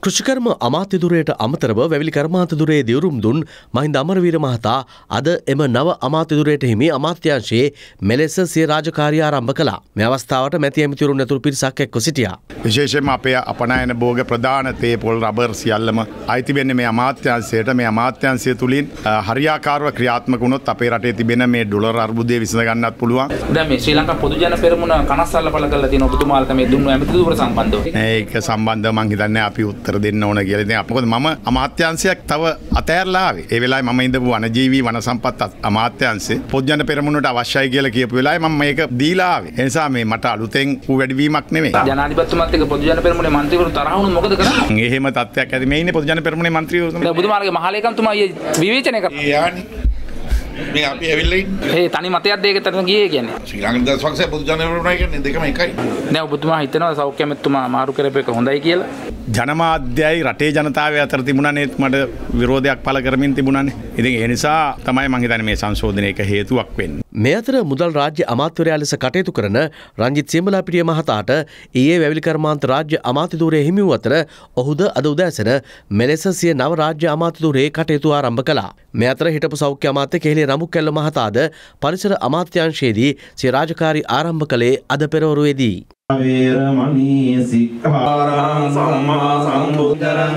කෘෂිකර්ම අමාත්‍යදුරයට අමතරව වැවිලි කර්මාන්තදුරේ දියුරුම් දුන් මහින්ද අමරවීර මහතා අද එම නව අමාත්‍යදුරයට හිමි අමාත්‍යාංශයේ මෙලෙස සිය රාජකාරිය ආරම්භ කළා. මේ අවස්ථාවට මැති ඇමතිවරුන් ඇතුළු පිරිසක් එක්ව සිටියා. විශේෂයෙන්ම අපේ අපනයන භෝග ප්‍රධාන තේ පොල් රබර් සියල්ලම අයිති වෙන්නේ මේ අමාත්‍යාංශයට. මේ අමාත්‍යාංශය තුලින් හරියාකාරව ක්‍රියාත්මක වුණොත් අපේ රටේ තිබෙන මේ ඩොලර් අර්බුදය විසඳ ගන්නත් පුළුවන්. දැන් මේ ශ්‍රී ලංකා පොදු ජන පෙරමුණ කනස්සල්ල පළ කරලා තියෙන ඔබතුමාලට මේ දුන්නු ඇමතිදුර සම්බන්ධව. ඒක සම්බන්ධව මම හිතන්නේ අපි උත්තර දෙන්න ඕන කියලා. ඉතින් මොකද මම අමාත්‍යාංශයක් තව අතෑරලා ආවේ. ඒ වෙලාවේ මම ඉඳපු වනජීවී වන සම්පත් අමාත්‍යාංශේ පොදු ජන පෙරමුණට අවශ්‍යයි කියලා කියපු වෙලාවේ මම මේක දීලා ආවේ. ඒ නිසා මේ මට අලුතෙන් වැඩිවීමක් නෙමෙයි. ජනාධිපතිතුමාත් එක්ක පොදු ජන පෙරමුණේ මන්ත්‍රීවරු තරහ වුණොත් මොකද කරන්නේ? එහෙම තත්ත්වයක් ඇති මේ ඉන්නේ පොදු ජන පෙරමුණේ මන්ත්‍රීවරු. දැන් ඔබතුමාලගේ මහලේකම්තුමා විවේචනය කරා. යන්නේ මේ අපි ඇවිල්ලා ඉන්නේ. ඒ තනි මතයක් දෙයකට ගියේ කියන්නේ. ශ්‍රී ලංකා දසවක්සේ පොදු ජන පෙරමුණයි කියන්නේ දෙකම එකයි. දැන් ඔබතුමා හිතනවා සෞඛ්‍ය ඇමතිතුමා මාරු කරපු එක හොඳයි කියලා? ජනමාධ්‍යයි රටේ ජනතාවය අතර තිබුණානේ මට විරෝධයක් පළ කරමින් තිබුණානේ. ඉතින් ඒ නිසා තමයි මම හිතන්නේ මේ සංශෝධනයක හේතුවක් වෙන්නේ. මේ අතර මුදල් රාජ්‍ය අමාත්‍යවරයා ලෙස කටයුතු කරන රංජිත් සියඹලාපිටිය මහතාට ඊයේ වැවිලි කර්මාන්ත රාජ්‍ය අමාත්‍යධූරය හිමි වූ අතර ඔහුද අද උදෑසන මෙලෙස සිය නව රාජ්‍ය අමාත්‍යධූරයේ කටයුතු ආරම්භ කළා. මේ අතර හිටපු සෞඛ්‍ය අමාත්‍ය කෙහෙලේ රමුක්කැල්ල මහතාද පරිසර අමාත්‍යාංශයේදී සිය රාජකාරී ආරම්භ කළේ අද පෙරවරුවේදී. වේරමණී සික්ඛාරං සම්මා සම්බුද්ධරං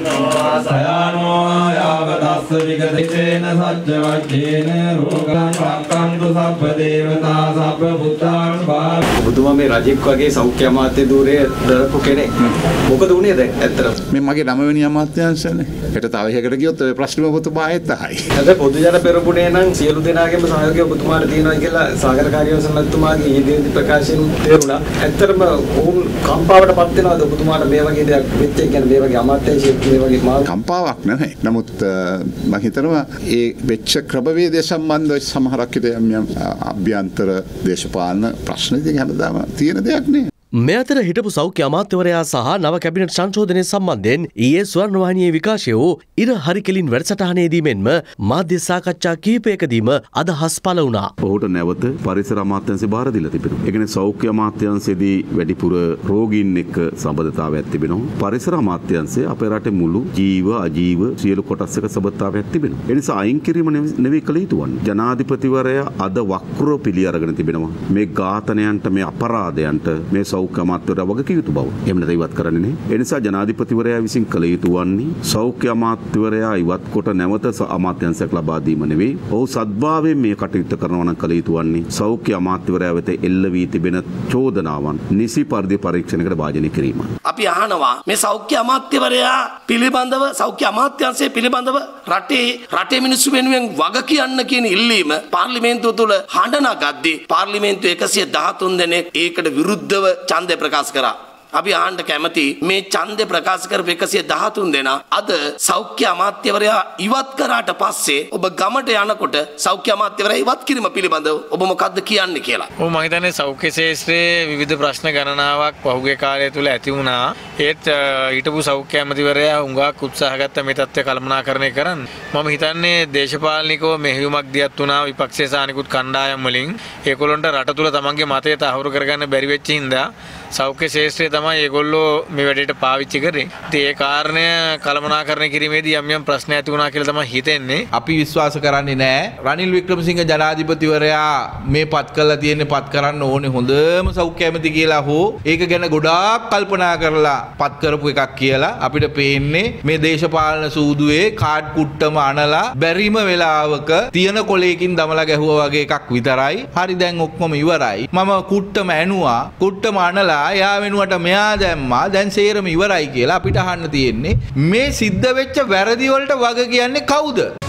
සයානෝ යාවදස්ස විගතිතේන සච්ච වච්චේන රෝගං රක්ඛන්තු සබ්බ දේවතා සබ්බ බුද්ධාන් භාව. ඔබතුමා මේ රජෙක් වගේ සෞඛ්‍ය අමාත්‍ය ධූරයේ දරපු කෙනෙක්. මොකද උනේ දැන් ඇත්තටම? මේ මගේ 9 වෙනි අමාත්‍යාංශනේ. හෙට තව එකකට ගියොත් ඔය ප්‍රශ්නෙම ඔබතුමා ආයෙත් අහයි. අද පොදු ජන පෙරමුණේ නම් සියලු දෙනාගේම සහයෝගය ඔබතුමාට තියෙනවා කියලා සාගර කාර්යවසනතුමාගේ ඊයේදී ප්‍රකාශයෙන් තේරුණා. ඇත්තටම ඔවුන් කම්පාවට පත් වෙනවද ඔබතුමාට මේ වගේ දෙයක් වෙච්ච එක කියන්නේ මේ වගේ අමාත්‍යාංශයේ මේ වගේ කම්පාවක් නෙවෙයි. නමුත් මම හිතනවා ඒ වෙච්ච ක්‍රමවේදය සම්බන්ධව සමහරක් යම් අභ්‍යන්තර දේශපාලන ප්‍රශ්න ඉතින් හැමදාම තියෙන දෙයක් නේ. මේ අතර හිටපු සෞඛ්‍ය අමාත්‍යවරයා සහ නව කැබිනට් සංශෝධනය සම්බන්ධයෙන් ඊයේ ස්වර්ණවාහිනියේ විකාශය වූ ඉර හරිකෙලින් වැඩසටහනේදී මෙන්ම මාධ්‍ය සාකච්ඡා කිහිපයකදීම අදහස් පළ වුණා. ඔහුට නැවත පරිසර අමාත්‍යාංශය බාර දීලා තිබෙනවා. ඒ කියන්නේ සෞඛ්‍ය අමාත්‍යාංශයේදී වැඩිපුර රෝගීන් එක්ක සම්බන්ධතාවයක් තිබෙනවා. පරිසර අමාත්‍යාංශය අපේ රටේ මුළු ජීව අජීව සියලු කොටස් එක සම්බන්ධතාවයක් තිබෙනවා. ඒ නිසා අයින් කිරීම නෙවෙයි කළ යුතු වන්නේ. ජනාධිපතිවරයා අද වක්‍රව පිළි අරගෙන තිබෙනවා. මේ ඝාතනයන්ට මේ අපරාධයන්ට මේ සෞඛ්‍ය අමාත්‍යවරයා වගකිය යුතු බව. එහෙම නැත්නම් ඉවත් කරන්නේ නැහැ. ඒ නිසා ජනාධිපතිවරයා විසින් කළ යුතු වන්නේ සෞඛ්‍ය අමාත්‍යවරයා ඉවත් කොට නැවත අමාත්‍යාංශයක් ලබා දීම නෙවෙයි. ඔහු සද්භාවයෙන් මේ කටයුත්ත කරනවා නම් කළ යුතු වන්නේ සෞඛ්‍ය අමාත්‍යවරයා වෙත එල්ල වී තිබෙන චෝදනාවන් නිසි පරිදි පරීක්ෂණයකට භාජනය කිරීම. අපි අහනවා මේ සෞඛ්‍ය අමාත්‍යවරයා පිළිබඳව සෞඛ්‍ය අමාත්‍යාංශය පිළිබඳව රටේ මිනිස්සු වෙනුවෙන් වග කියන්න කියන ඉල්ලීම පාර්ලිමේන්තුව තුළ හඬ නගද්දී පාර්ලිමේන්තුව 113 දෙනෙක් ඒකට විරුද්ධව ඡන්දය ප්‍රකාශ කරා. අපි ආන්න කැමති මේ ඡන්දය ප්‍රකාශ කරපු 113 දෙනා අද සෞඛ්‍ය අමාත්‍යවරයා ඉවත් කරාට පස්සේ ඔබ ගමට යනකොට සෞඛ්‍ය අමාත්‍යවරයා ඉවත් කිරීම පිළිබඳව ඔබ මොකද්ද කියන්නේ කියලා. මම හිතන්නේ සෞඛ්‍ය ශාස්ත්‍රයේ විවිධ ප්‍රශ්න ගණනාවක් පහුගිය කාලය තුල ඇති වුණා. ඒත් ඊටපු සෞඛ්‍ය අමාත්‍යවරයා උඟාක් උත්සාහ ගත්ත මේ තත්ත්වය කළමනාකරණය කරන්න. මම හිතන්නේ දේශපාලනිකව මෙහෙයුමක් දියත් වුණා විපක්ෂයේ සානිකුත් කණ්ඩායම් වලින්. ඒගොල්ලොන්ට රට තුල තමන්ගේ මතය තහවුරු කරගන්න බැරි වෙච්ච හින්දා සෞඛ්‍ය ශාස්ත්‍රය තමයි ඒගොල්ලෝ මේ වැඩේට පාවිච්චි කරේ. ඉතින් ඒ කාරණය කළමනාකරණය කිරීමේදී යම් ප්‍රශ්න ඇති වුණා කියලා තමයි හිතෙන්නේ. අපි විශ්වාස කරන්නේ නැහැ. රනිල් වික්‍රමසිංහ ජනාධිපතිවරයා මේ පත් කළා තියෙන්නේ පත් කරන්න ඕනේ හොඳම සෞඛ්‍ය ඇමති කියලා හෝ ඒක ගැන ගොඩාක් කල්පනා කරලා පත් කරපු එකක් කියලා අපිට පේන්නේ මේ දේශපාලන සූදුවේ කාඩ් කුට්ටම අනලා බැරිම වෙලාවක තියෙන කොලයකින් දමලා ගැහුවා වගේ එකක් විතරයි. හරි දැන් ඔක්කොම ඉවරයි. මම කුට්ටම ඇනුවා. කුට්ටම අනලා එයා වෙනුවට මෙයා දැම්මා. දැන් සේරම ඉවරයි කියලා අපිට අහන්න තියෙන්නේ. මේ සිද්ධ වෙච්ච වැරදි වලට වග කියන්නේ කවුද?